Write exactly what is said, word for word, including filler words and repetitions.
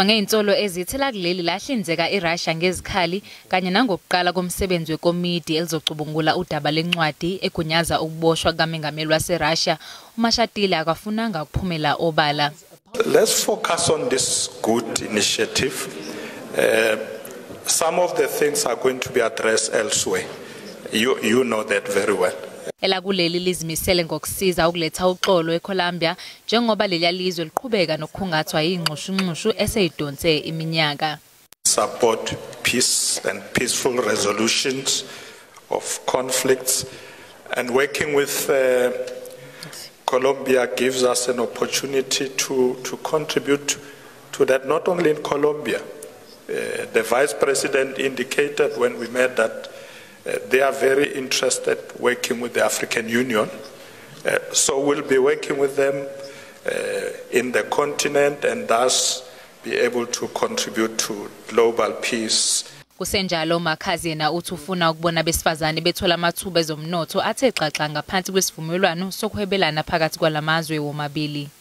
Ngeinsolo ezithela kuleli lahlinzeka iRussia ngezikhali kanye nangokuqala komsebenzi wekomidi elizocubungula udaba lencwadi egunyaza ukuboshwa kamengameli waseRussia uMashatile akafunanga ukuphumela obala. Let's focus on this good initiative. Uh, some of the things are going to be addressed elsewhere. You you know that very well. Ela kuleli lizimisele ngokusiza ukuletha uxolo eColombia njengoba leli lizwe liqhubeka nokukhungathwa ingxushunxushu eseyidonse iminyaka. Support peace and peaceful resolutions of conflicts, and working with uh, Colombia gives us an opportunity to to contribute to that, not only in Colombia. Uh, the Vice President indicated when we met that Uh, they are very interested working with the African Union, uh, so we'll be working with them uh, in the continent and thus be able to contribute to global peace. Kusenjalo Makhazi yena uthi ufuna ukubona besifazane bethola amathuba ezomnotho athe xaxa ngaphansi kwesivumelwano sokuhwebelana phakathi kwalamazwe womabili.